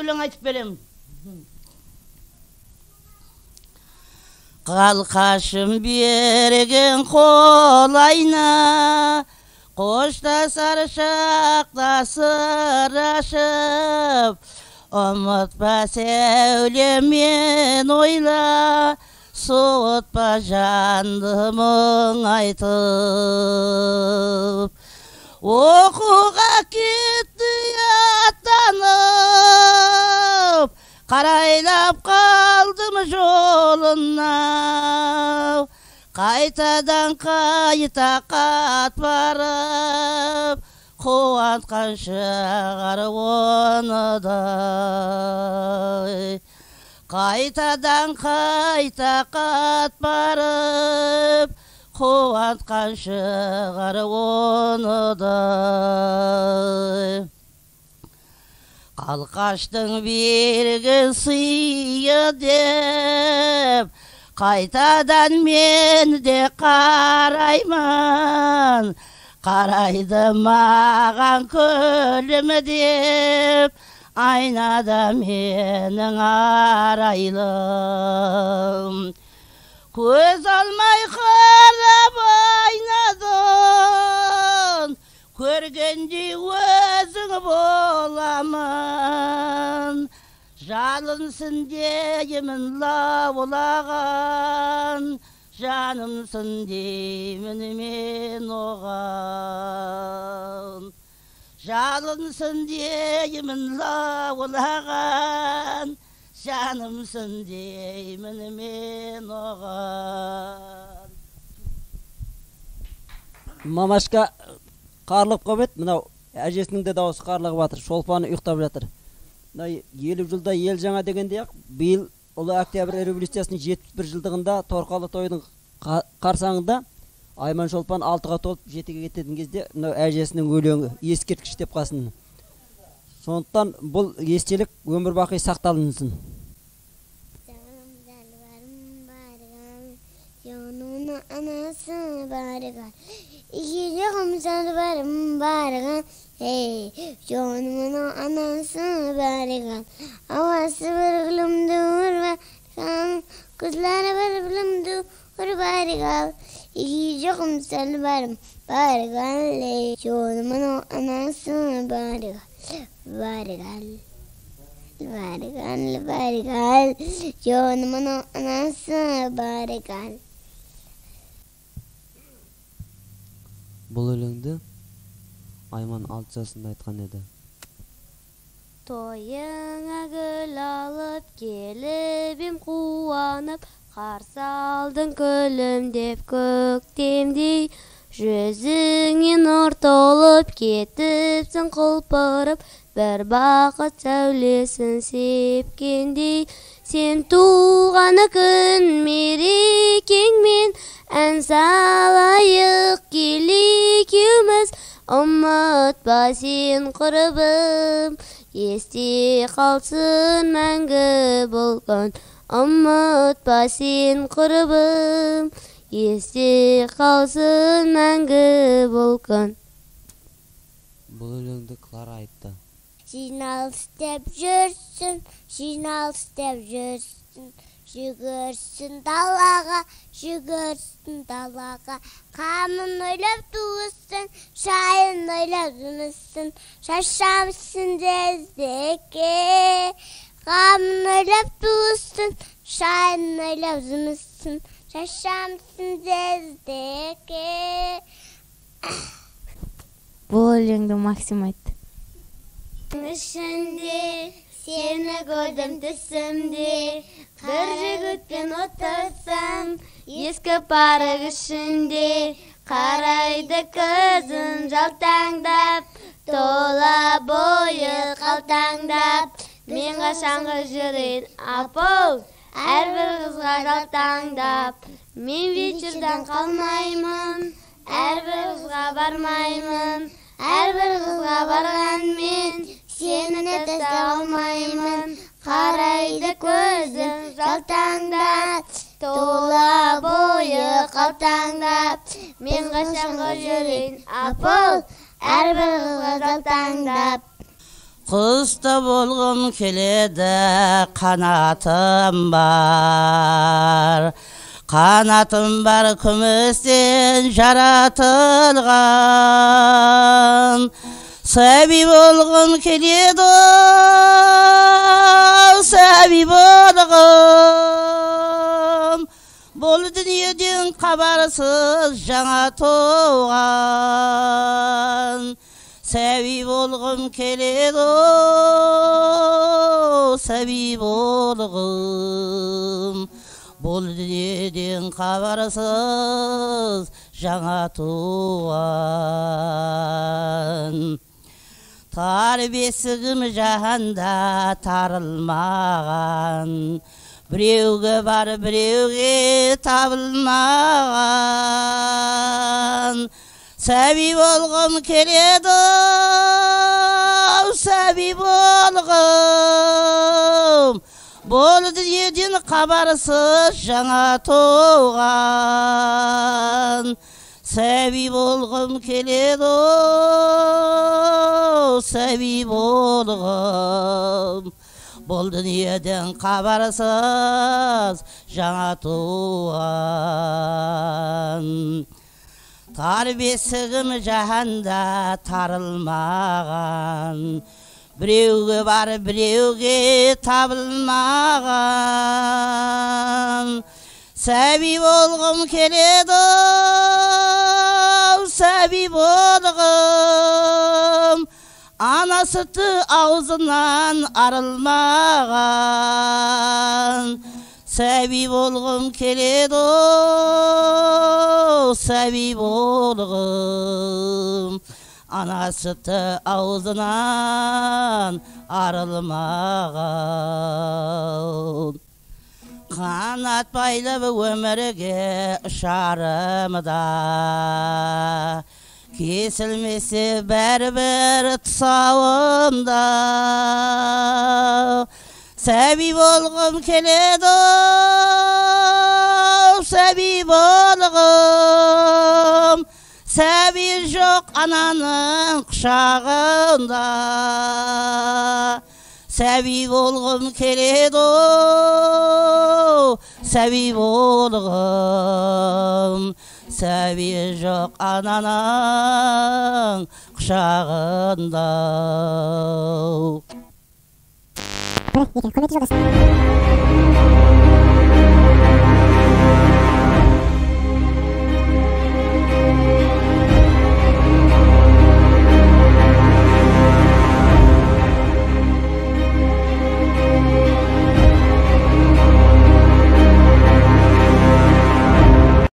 өлең айтып берем. Қалқашым берген қолайна, қоштасар шақта сырашып, ұмытпа сәулемен ойла, суытпа жанды мұң айтып. Оқуға кетті аттанып, қарайлап қалдым жолына, қайтадан қайта қат барып, қуантқан шығар оны да. Қайтадан қайта қат барып, қуантқан шығар оны да. Қалқаштың берген сыйы деп, қайтадан мен де қараймын, қарайды маған көлім деп, айнада менің арайлым. Көз алмай қарап айнадан, көргенде өзің боламын. Жалынсын деймін лаулаған, жанымсын деймін мен оған. Жалынсын деймін лаулаған, жанымсын деймін мен оған. Мамашка қарлып қабет, мынау әжесінің де дауысы қарлығып жатыр, шолпаны ұйықтап жатыр. 50 жылда ел жаңа дегенде ақ, биыл Ұлы Октябрь революциясының 71 жылдығында торқалы тойдың қарсаңында Айман Шолпан 6-ға толып 7-ге кететін кезде мынау әжесінің өлеңі ескерткіш деп қалсын. Сондықтан бұл естелік өмір бақи сақталынсын. Anası bargan, iki yokumsal varım bargan, hey, yonumun anası bargan, havası bir gülümdür bargan, kızları bir gülümdür bargan, iki yokumsal varım bargan, hey, yonumun anası bargan, bargan, bargan, bargan, yonumun anası bargan. Бұл өлеңді Айман 6 жасында айтқан еді. Тойыңа гүл алып келіп ем қуанып, қарсы алдың күлімдеп көктемдей, жүзіңе нұр толып кетіпсің құлпырып, бір бақыт сәулесін сепкендей. Сен туғаны күн мерекеңмен ән салайық келе екеуміз, ұмытпа сен құрбым, есте қалсын мәңгі бұл күн. Ұмытпа сен құрбым, есте қалсын мәңгі бұл күн. Бұл өлеңді Клара айтты. Жиналыс деп жүрсін, жиналыс деп жүрсін, жүгірсін далаға, жүгірсін далаға. Қамын ойлап туысын, шайын ойлап жұмысын, шашамсын дездеке. Қамын ойлап туысын, шайын ойлап жұмысын, шашамсын дездеке. Бұл өлеңді Максим айтты. Ішінде сені көрдім түсімде, бір жігітпен отырсам, Ескі парық ішінде қарайды көзін жалтаңдап, тола бойы қалтаңдап, мен қашанғы жүрейін апол, әрбір қызға жалтаңдап. Мен вечердан қалмаймын, әрбір қызға бармаймын, әрбір қызға барған мен сені тастай алмаймын. Қарайды көзім жалтаңдап, тола бойы қалтаңдап, мен қашанғы жүрейін апыл, әрбір қызға жалтаңдап. Құста болғым келеді, қанатым бар. Қанатым бар күмістен жаратылған. Сәби болғым келеді, сәби болғым. Бұл дүниеден хабарсыз жаңа туған. Сәби болғым келеді, сәби болғым. Бұл дүниеден хабарсыз жаңа туған. Тар бесігім жаһанда тарылмаған. Біреуге бар, біреуге табылмаған. Сәби болғым келеді, сәби болғым. Бұл дүниеден хабарсыз жаңа туған. Сәби болғым келеді, сәби болғым. Бұл дүниеден хабарсыз жаңа туған. Тар бесігім жаһанда тарылмаған. Біреуге бар, біреуге табылмаған. Сәби болғым келеді, сәби болғым. Ана сүті аузынан арылмаған. Сәби болғым келеді, сәби болғым. Ана сүті аузынан арылмаған. Қанат байлап өмірге ұшарымда, кесілмесе бәрібір тұсауымда. Сәби болғым келеді, сәби болғым. Сәби жоқ ананың құшағында. Сәби болғым келеді, сәби болғым. Сәби жоқ ананың құшағында. Көмекші жолдас.